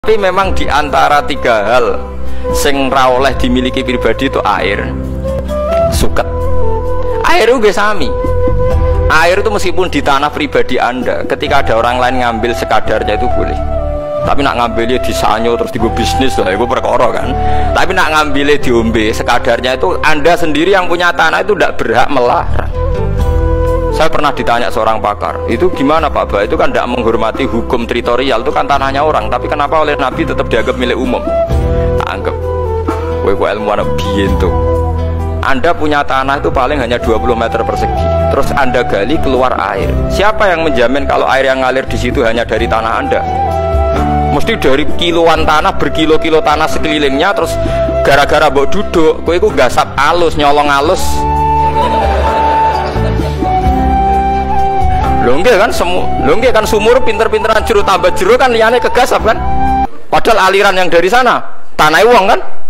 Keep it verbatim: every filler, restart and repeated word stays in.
Tapi memang di antara tiga hal sing ra oleh dimiliki pribadi itu air, suket. Air itu sami. Air itu meskipun di tanah pribadi Anda, ketika ada orang lain ngambil sekadarnya itu boleh. Tapi nak ngambilnya di sanyo terus digo bisnis lah, itu perkara kan. Tapi nak ngambilnya diombe sekadarnya itu Anda sendiri yang punya tanah itu tidak berhak melarang. Saya pernah ditanya seorang pakar, itu gimana Pak Ba? Itu kan tidak menghormati hukum teritorial, itu kan tanahnya orang. Tapi kenapa oleh Nabi tetap dianggap milik umum? Anggap, kowe kok ilmuwan biyen tuh. Anda punya tanah itu paling hanya dua puluh meter persegi. Terus Anda gali keluar air. Siapa yang menjamin kalau air yang ngalir di situ hanya dari tanah Anda? Mesti dari kiloan tanah, berkilo-kilo tanah sekelilingnya. Terus gara-gara mbok duduk, kowe iku gasap alus, nyolong alus. Longge kan semu, longge kan sumur pinter-pinteran jero tambah jero kan liyane kegasap kan. Padahal aliran yang dari sana tanah uang kan.